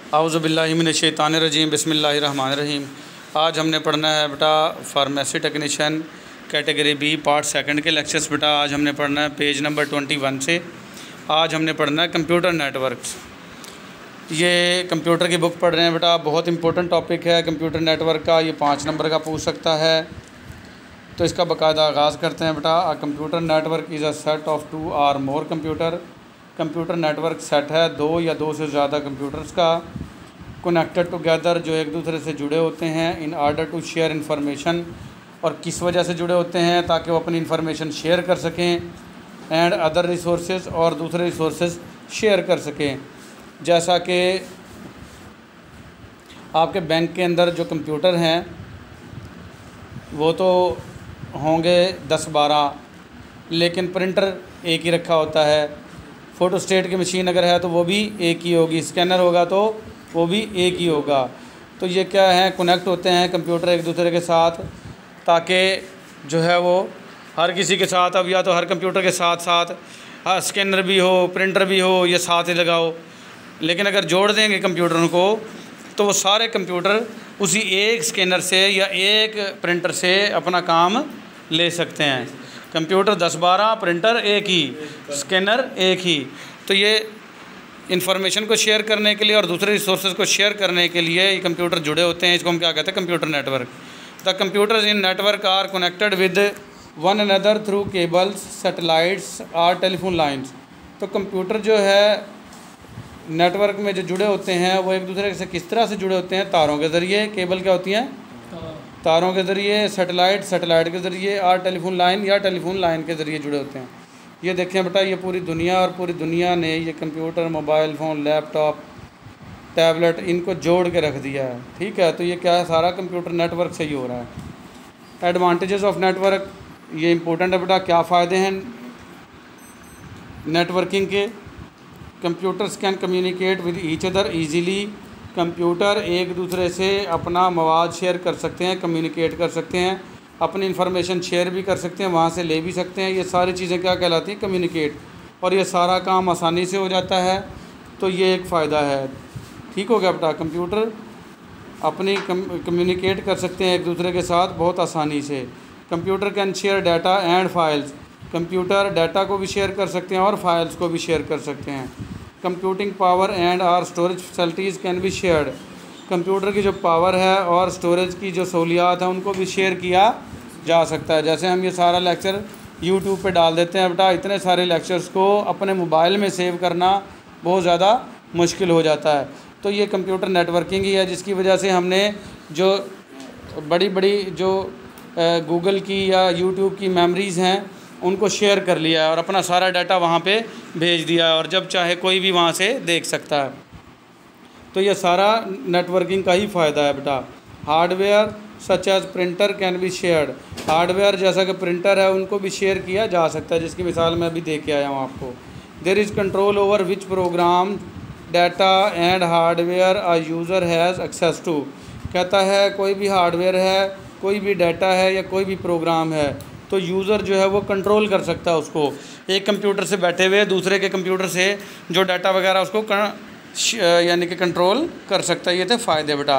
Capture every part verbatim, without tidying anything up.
आऊज़ुबिल्लाहि मिनश्शैतानिर्रजीम बिस्मिल्लाहिर्रहमानिर्रहीम। आज हमने पढ़ना है बेटा pharmacy technician category B part second के लेक्चर्स। बेटा आज हमने पढ़ना है पेज नंबर ट्वेंटी वन से। आज हमने पढ़ना है कंप्यूटर नेटवर्क्स। ये कंप्यूटर की बुक पढ़ रहे हैं बेटा, बहुत इंपॉर्टेंट टॉपिक है कंप्यूटर नेटवर्क का। ये पाँच नंबर का पूछ सकता है, तो इसका बाकायदा आगाज़ करते हैं बेटा। A computer network is a set of two or more computer. Computer network set है दो या दो से ज़्यादा कंप्यूटर्स का, कनेक्टेड टुगेदर, जो एक दूसरे से जुड़े होते हैं, in order to share information. और किस वजह से जुड़े होते हैं? ताकि वो अपनी इन्फॉर्मेशन शेयर कर सकें, एंड अदर रिसोर्सेज, और दूसरे रिसोर्सेज शेयर कर सकें। जैसा कि आपके बैंक के अंदर जो कंप्यूटर हैं वो तो होंगे दस बारह, लेकिन प्रिंटर एक ही रखा होता है। फ़ोटोस्टेट की मशीन अगर है तो वो भी एक ही होगी, स्कैनर होगा तो वो भी एक ही होगा। तो ये क्या है, कनेक्ट होते हैं कंप्यूटर एक दूसरे के साथ, ताकि जो है वो हर किसी के साथ, अब या तो हर कंप्यूटर के साथ साथ हाँ स्कैनर भी हो, प्रिंटर भी हो, ये साथ ही लगाओ। लेकिन अगर जोड़ देंगे कंप्यूटरों को तो वो सारे कंप्यूटर उसी एक स्कैनर से या एक प्रिंटर से अपना काम ले सकते हैं। कंप्यूटर दस बारह, प्रिंटर एक ही, स्कैनर एक ही। तो ये इन्फॉर्मेशन को शेयर करने के लिए और दूसरे रिसोर्सेज को शेयर करने के लिए ये कंप्यूटर जुड़े होते हैं। इसको हम क्या कहते हैं? Computer network. The computers in network are connected with one another through cables, satellites और टेलीफोन लाइंस। तो कंप्यूटर जो है नेटवर्क में जो जुड़े होते हैं वो एक दूसरे से किस तरह से जुड़े होते हैं? तारों के ज़रिए। केबल क्या होती हैं? तारों के ज़रिए। सैटेलाइट, सैटेलाइट के ज़रिए। और टेलीफोन लाइन या टेलीफोन लाइन के ज़रिए जुड़े होते हैं। ये देखें बेटा, ये पूरी दुनिया और पूरी दुनिया ने ये computer, mobile phone, laptop, tablet, इनको जोड़ के रख दिया है। ठीक है, तो ये क्या है, सारा कंप्यूटर नेटवर्क से ही हो रहा है। एडवांटेजेस ऑफ नेटवर्क, ये इंपॉर्टेंट है बेटा। क्या फ़ायदे हैं नेटवर्किंग के? Computers can communicate with each other easily. Computer एक दूसरे से अपना मवाद शेयर कर सकते हैं, कम्युनिकेट कर सकते हैं, अपनी इन्फॉर्मेशन शेयर भी कर सकते हैं, वहाँ से ले भी सकते हैं। ये सारी चीज़ें क्या कहलाती हैं? कम्युनिकेट। और ये सारा काम आसानी से हो जाता है, तो ये एक फ़ायदा है। ठीक हो गया बेटा, कंप्यूटर अपनी कम्युनिकेट कर सकते हैं एक दूसरे के साथ बहुत आसानी से। Computer can share data and files. Computer data को भी शेयर कर सकते हैं और फाइल्स को भी शेयर कर सकते हैं। Computing power and or storage facilities can be shared. Computer की जो पावर है और स्टोरेज की जो सहूलियात है उनको भी शेयर किया जा सकता है। जैसे हम ये सारा लेक्चर यूट्यूब पे डाल देते हैं बेटा, इतने सारे लेक्चर्स को अपने मोबाइल में सेव करना बहुत ज़्यादा मुश्किल हो जाता है। तो ये कंप्यूटर नेटवर्किंग ही है जिसकी वजह से हमने जो बड़ी बड़ी जो गूगल की या यूट्यूब की मेमोरीज़ हैं उनको शेयर कर लिया है और अपना सारा डाटा वहाँ पे भेज दिया है, और जब चाहे कोई भी वहाँ से देख सकता है। तो ये सारा नेटवर्किंग का ही फ़ायदा है बेटा। Hardware such as printer can be shared. Hardware जैसा कि प्रिंटर है उनको भी शेयर किया जा सकता है, जिसकी मिसाल मैं अभी दे के आया हूँ आपको। There is control over which program, data and hardware a user has access to. कहता है कोई भी हार्डवेयर है, कोई भी डाटा है या कोई भी प्रोग्राम है तो यूज़र जो है वो कंट्रोल कर सकता है उसको। एक कंप्यूटर से बैठे हुए दूसरे के कंप्यूटर से जो डाटा वगैरह उसको यानी कि कंट्रोल कर सकता है। ये थे फ़ायदे बेटा।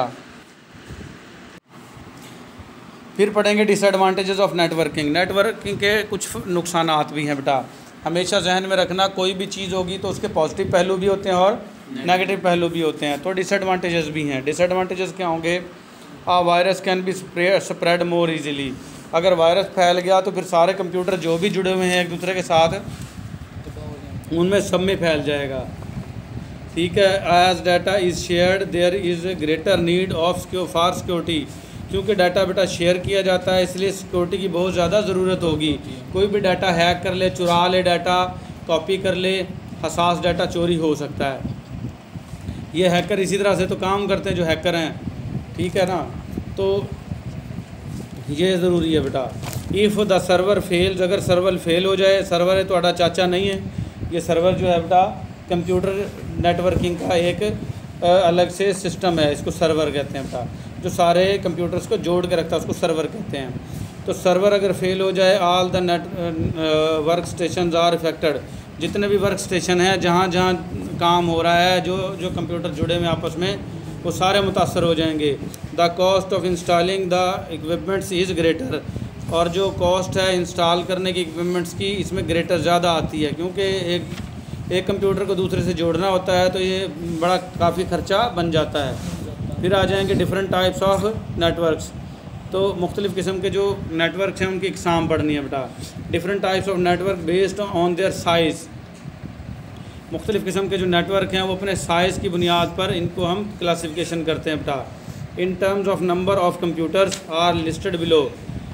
फिर पढ़ेंगे डिसएडवांटेजेस ऑफ नेटवर्किंग। नेटवर्किंग के कुछ नुकसानात भी हैं बेटा। हमेशा जहन में रखना, कोई भी चीज़ होगी तो उसके पॉजिटिव पहलू भी होते हैं और नेगेटिव पहलू भी होते हैं। तो डिसएडवांटेजेस भी हैं। डिसएडवांटेजेस क्या होंगे? A virus can be spread more easily. अगर वायरस फैल गया तो फिर सारे कंप्यूटर जो भी जुड़े हुए हैं एक दूसरे के साथ उनमें सब में फैल जाएगा। ठीक है। As data is shared there is greater need of for security. क्योंकि डाटा बेटा शेयर किया जाता है इसलिए सिक्योरिटी की बहुत ज़्यादा ज़रूरत होगी। कोई भी डाटा हैक कर ले, चुरा ले, डाटा कॉपी कर ले, हसास डाटा चोरी हो सकता है। ये हैकर इसी तरह से तो काम करते हैं जो हैकर हैं। ठीक है ना, तो ये ज़रूरी है बेटा। इफ़ द सर्वर फेल्स, अगर सर्वर फेल हो जाए, सर्वर है तो चाचा नहीं है, ये सर्वर जो है बेटा कंप्यूटर नेटवर्किंग का एक अलग से सिस्टम है, इसको सर्वर कहते हैं बेटा। जो सारे कंप्यूटर्स को जोड़ के रखता है उसको सर्वर कहते हैं। तो तो सर्वर अगर फेल हो जाए, all the network station are affected, जितने भी वर्क स्टेशन हैं जहाँ जहाँ काम हो रहा है, जो जो कंप्यूटर जुड़े हुए आपस में, वो सारे मुतासर हो जाएंगे। The cost of installing the equipments is greater, और जो कॉस्ट है इंस्टॉल करने की इक्विपमेंट्स की, इसमें ग्रेटर ज़्यादा आती है, क्योंकि एक एक कंप्यूटर को दूसरे से जोड़ना होता है तो ये बड़ा काफ़ी ख़र्चा बन जाता है। फिर आ जाएंगे डिफरेंट टाइप्स ऑफ नेटवर्क्स। तो मुख्तलिफ़ किस्म के जो नेटवर्क हैं उनकी इकसाम पढ़नी है बेटा। Different types of network based on their size, मुख्तलिफ़ किस्म के जो नेटवर्क हैं वो अपने साइज़ की बुनियाद पर इनको हम क्लासिफिकेशन करते हैं बेटा। In terms of number of computers are listed below,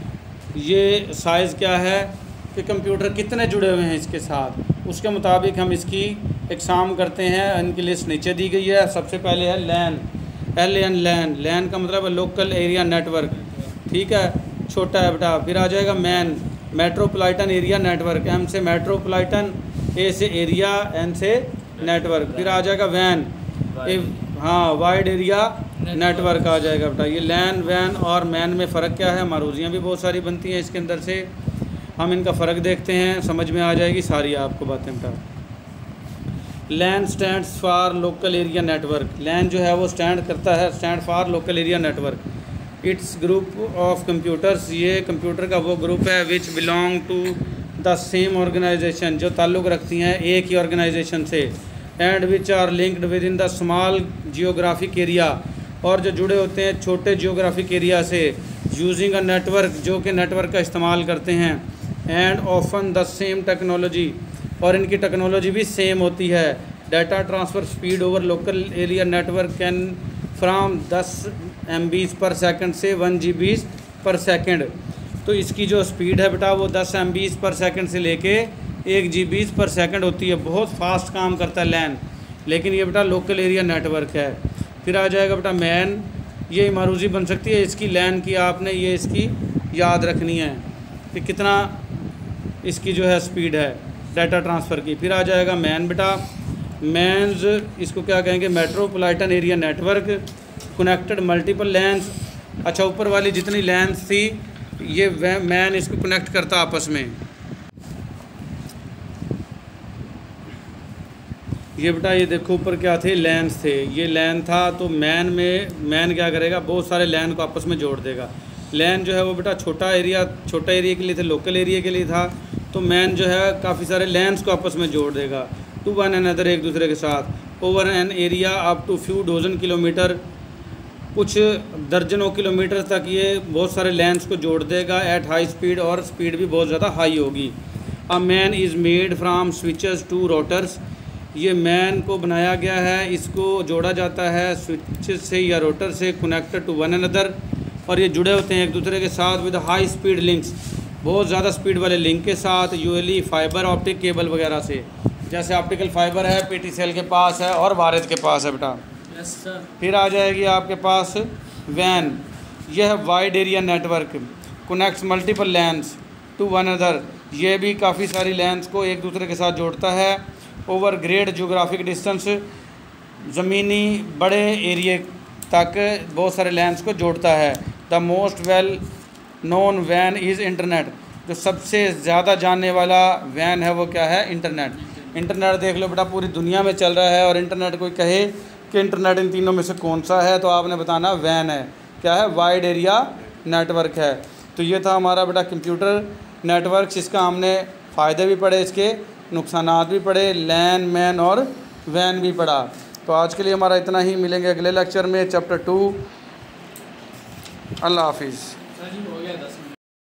ये साइज़ क्या है कि कंप्यूटर कितने जुड़े हुए हैं इसके साथ, उसके मुताबिक हम इसकी इकसाम करते हैं। इनकी लिस्ट नीचे दी गई है। सबसे पहले है लैन, एल एन लैन, लैन का मतलब है लोकल एरिया नेटवर्क, ठीक है, छोटा है बेटा। फिर आ जाएगा MAN, metropolitan area network, M से मेट्रोपॉलिटन, ए से एरिया, एन से नेटवर्क। फिर आ जाएगा वैन, ए हाँ वाइड एरिया नेटवर्क आ जाएगा बेटा। ये लैन, वैन और मैन में फ़र्क क्या है, मारूजियाँ भी बहुत सारी बनती हैं इसके अंदर से, हम इनका फ़र्क देखते हैं, समझ में आ जाएगी सारी आपको बातें बेटा। LAN stands for local area network, LAN जो है वो स्टैंड करता है, stand for local area network. It's group of computers, ये कंप्यूटर का वो ग्रुप है which belong to the same organisation, जो ताल्लुक़ रखती हैं एक ही ऑर्गेनाइजेशन से, and which are linked within the small geographic area, और जो जुड़े होते हैं छोटे जियोग्राफिक एरिया से, यूजिंग अ नेटवर्क, जो कि नेटवर्क का इस्तेमाल करते हैं, and often the same technology, और इनकी टेक्नोलॉजी भी सेम होती है। Data transfer speed over local area network can from दस एम बीज़ पर सेकंड से वन जी बीज़ पर सेकंड, तो इसकी जो स्पीड है बेटा वो दस एम बीज़ पर सेकंड से लेके एक जी बीज़ पर सेकंड होती है। बहुत फास्ट काम करता है लैन, लेकिन ये बेटा लोकल एरिया नेटवर्क है। फिर आ जाएगा बेटा मैन, ये मारूजी बन सकती है इसकी, लैन की आपने ये इसकी याद रखनी है कि कितना इसकी जो है स्पीड है डाटा ट्रांसफ़र की। फिर आ जाएगा मैन बेटा, मैन्स इसको क्या कहेंगे, metropolitan area network, connected multiple LANs, अच्छा ऊपर वाली जितनी लैंस थी ये मैन इसको कनेक्ट करता आपस में। ये बेटा ये देखो ऊपर क्या थे, लैंस थे, ये लैन था, तो मैन में मैन क्या करेगा, बहुत सारे लैन को आपस में जोड़ देगा। लैन जो है वो बेटा छोटा एरिया, छोटा एरिया के लिए थे, लोकल एरिया के लिए था, तो मैन जो है काफ़ी सारे लैंस को आपस में जोड़ देगा, टू वन अनदर, एक दूसरे के साथ, over an area up to few dozen kilometre, कुछ दर्जनों किलोमीटर तक ये बहुत सारे लैंस को जोड़ देगा एट हाई स्पीड, और स्पीड भी बहुत ज़्यादा हाई होगी। A MAN is made from switches to routers, ये मैन को बनाया गया है, इसको जोड़ा जाता है स्विच से या रोटर से, कनेक्टेड टू वन अनदर, और ये जुड़े होते हैं एक दूसरे के साथ विद हाई स्पीड लिंक्स, बहुत ज़्यादा स्पीड वाले लिंक के साथ, यूएलई फाइबर ऑप्टिक केबल वगैरह से, जैसे ऑप्टिकल फाइबर है पीटीसीएल के पास है और भारत के पास है बेटा। Yes sir. फिर आ जाएगी आपके पास वैन, यह है wide area network, connects multiple LANs to one other, ये भी काफ़ी सारी लैंस को एक दूसरे के साथ जोड़ता है। ओवर ग्रेट जोग्राफिक डिस्टेंस, ज़मीनी बड़े एरिए तक बहुत सारे लैंस को जोड़ता है। द मोस्ट वेल नोन वैन इज़ इंटरनेट, जो सबसे ज़्यादा जानने वाला वैन है वो क्या है, इंटरनेट। इंटरनेट देख लो बेटा पूरी दुनिया में चल रहा है, और इंटरनेट कोई कहे कि इंटरनेट इन तीनों में से कौन सा है, तो आपने बताना वैन है, क्या है, वाइड एरिया नेटवर्क है। तो ये था हमारा बेटा कंप्यूटर नेटवर्क, इसका हमने फ़ायदे भी पढ़े, इसके नुकसानात भी पढ़े, लैन, मैन और वैन भी पढ़ा। तो आज के लिए हमारा इतना ही, मिलेंगे अगले लेक्चर में चैप्टर टू। अल्लाह हाफिज़। सर जी हो गया दस मिनट।